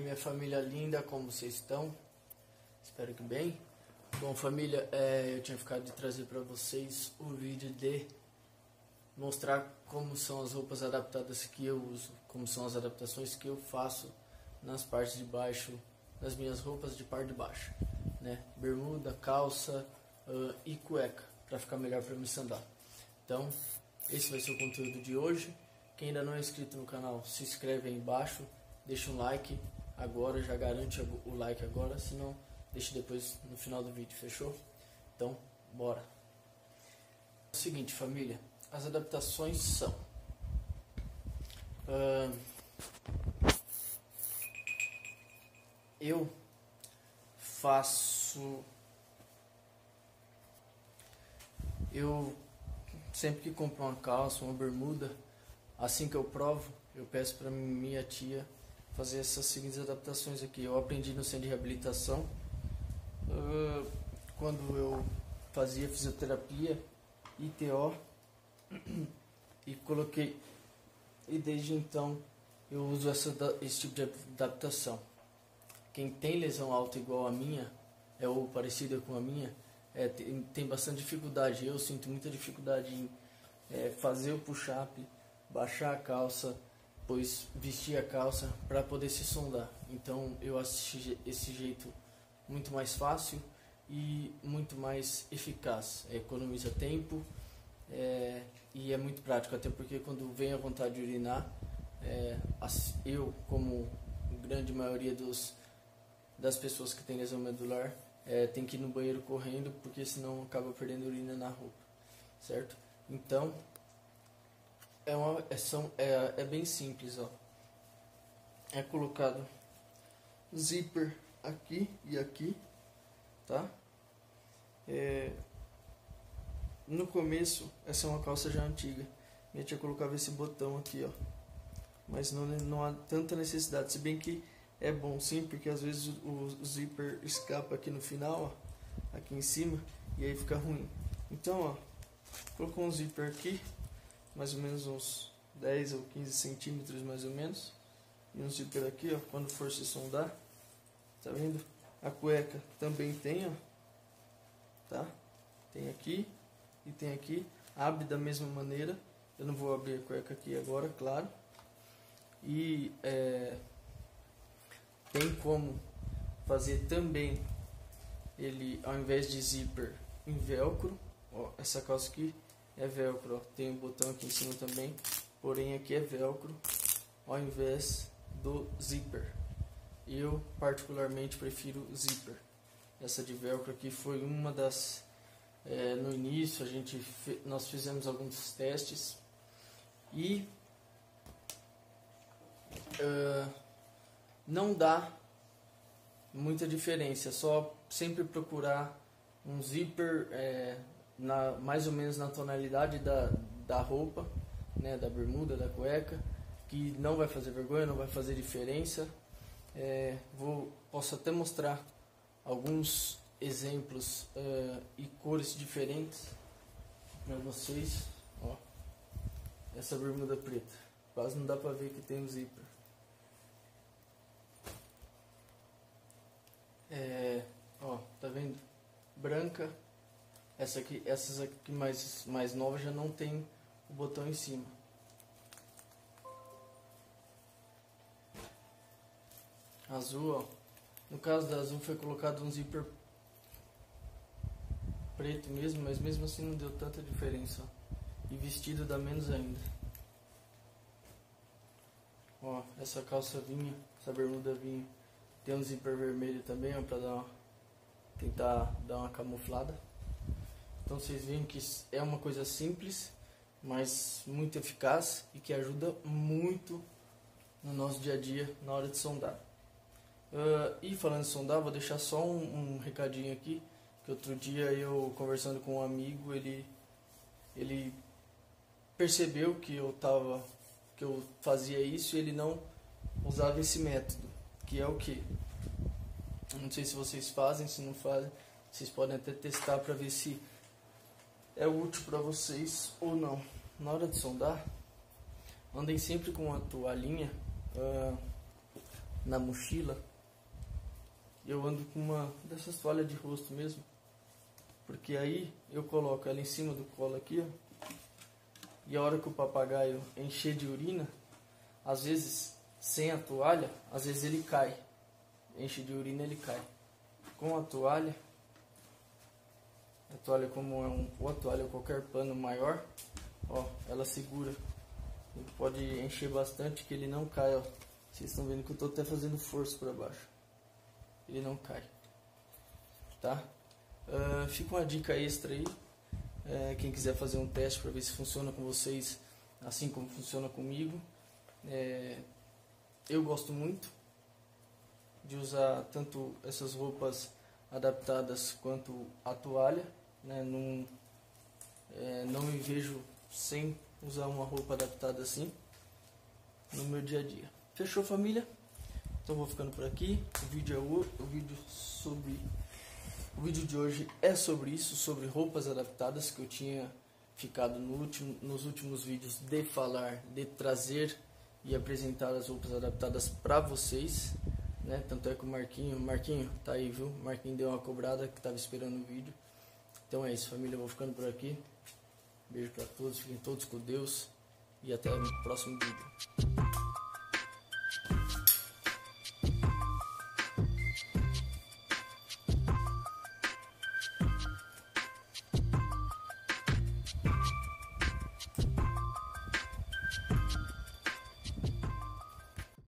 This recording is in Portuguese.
minha família linda, como vocês estão? Espero que bem. Bom, família, eu tinha ficado de trazer para vocês o vídeo de mostrar como são as roupas adaptadas que eu uso, como são as adaptações que eu faço nas partes de baixo, nas minhas roupas de parte de baixo, né? Bermuda, calça e cueca, para ficar melhor para me andar. Então, esse vai ser o conteúdo de hoje. Quem ainda não é inscrito no canal, se inscreve aí embaixo, deixa um like agora, já garante o like agora, senão deixa depois no final do vídeo, fechou? Então, bora! É o seguinte, família, as adaptações são eu sempre que compro uma calça, uma bermuda, assim que eu provo, eu peço para minha tia fazer essas seguintes adaptações aqui. Eu aprendi no centro de reabilitação, quando eu fazia fisioterapia, ITO, e coloquei, e desde então eu uso esse tipo de adaptação. Quem tem lesão alta igual a minha, ou parecida com a minha, tem bastante dificuldade. Eu sinto muita dificuldade em fazer o push-up, baixar a calça, depois vestir a calça para poder se sondar. Então eu assisti esse jeito muito mais fácil e muito mais eficaz. Economiza tempo e é muito prático, até porque quando vem a vontade de urinar, eu, como grande maioria das pessoas que têm lesão medular, tem que ir no banheiro correndo, porque senão acaba perdendo urina na roupa, certo? Então é bem simples, ó. É colocado zíper aqui e aqui, tá? No começo, essa é uma calça já antiga, minha tia colocava esse botão aqui, ó, mas não há tanta necessidade, se bem que é bom sim, porque às vezes o zíper escapa aqui no final, ó, aqui em cima, e aí fica ruim. Então, ó, colocou um zíper aqui, mais ou menos uns 10 ou 15 centímetros mais ou menos, e um zíper aqui, ó, quando for se sondar, tá vendo? A cueca também tem, ó, tá? Tem aqui e tem aqui, abre da mesma maneira. Eu não vou abrir a cueca aqui agora, claro. E tem como fazer também ele, ao invés de zíper, em velcro. Ó, essa calça aqui é velcro, ó. Tem um botão aqui em cima também, porém aqui é velcro ao invés do zíper. Eu particularmente prefiro zíper. Essa de velcro aqui foi uma das no início nós fizemos alguns testes e não dá muita diferença, só sempre procurar um zíper mais ou menos na tonalidade da roupa, né, da bermuda, da cueca, que não vai fazer vergonha, não vai fazer diferença. Posso até mostrar alguns exemplos e cores diferentes para vocês. Ó, essa bermuda preta, quase não dá para ver que tem um zíper. Ó, tá vendo? Branca. Essas aqui mais novas já não tem o botão em cima. Azul, ó. No caso da azul foi colocado um zíper preto mesmo, mas mesmo assim não deu tanta diferença, ó. E vestido dá menos ainda. Ó, essa calça vinha, essa bermuda vinha. Tem um zíper vermelho também, ó, pra tentar dar uma camuflada. Então vocês veem que é uma coisa simples, mas muito eficaz e que ajuda muito no nosso dia a dia na hora de sondar. E falando de sondar, vou deixar só um recadinho aqui, que outro dia eu conversando com um amigo, ele percebeu que eu fazia isso e ele não usava esse método, que é o que? Não sei se vocês fazem, se não fazem, vocês podem até testar para ver se é útil para vocês ou não. Na hora de sondar, andem sempre com uma toalhinha na mochila, eu ando com uma dessas toalhas de rosto mesmo, porque aí eu coloco ela em cima do colo aqui, ó, e a hora que o papagaio encher de urina, às vezes sem a toalha, às vezes ele cai, enche de urina, ele cai. Com a toalha como é ou a toalha ou qualquer pano maior, ó, ela segura. Ele pode encher bastante que ele não cai, ó. Vocês estão vendo que eu estou até fazendo força para baixo. Ele não cai, tá? Fica uma dica extra aí. Quem quiser fazer um teste para ver se funciona com vocês, assim como funciona comigo. Eu gosto muito de usar tanto essas roupas adaptadas quanto a toalha, né? Não me vejo sem usar uma roupa adaptada assim no meu dia a dia. Fechou, família? Então vou ficando por aqui. O vídeo de hoje é sobre isso, sobre roupas adaptadas, que eu tinha ficado nos últimos vídeos de falar, de trazer e apresentar as roupas adaptadas para vocês, né? Tanto é que o Marquinho tá aí, viu? O Marquinho deu uma cobrada que tava esperando o vídeo. Então é isso, família, eu vou ficando por aqui. Beijo para todos, fiquem todos com Deus e até o próximo vídeo.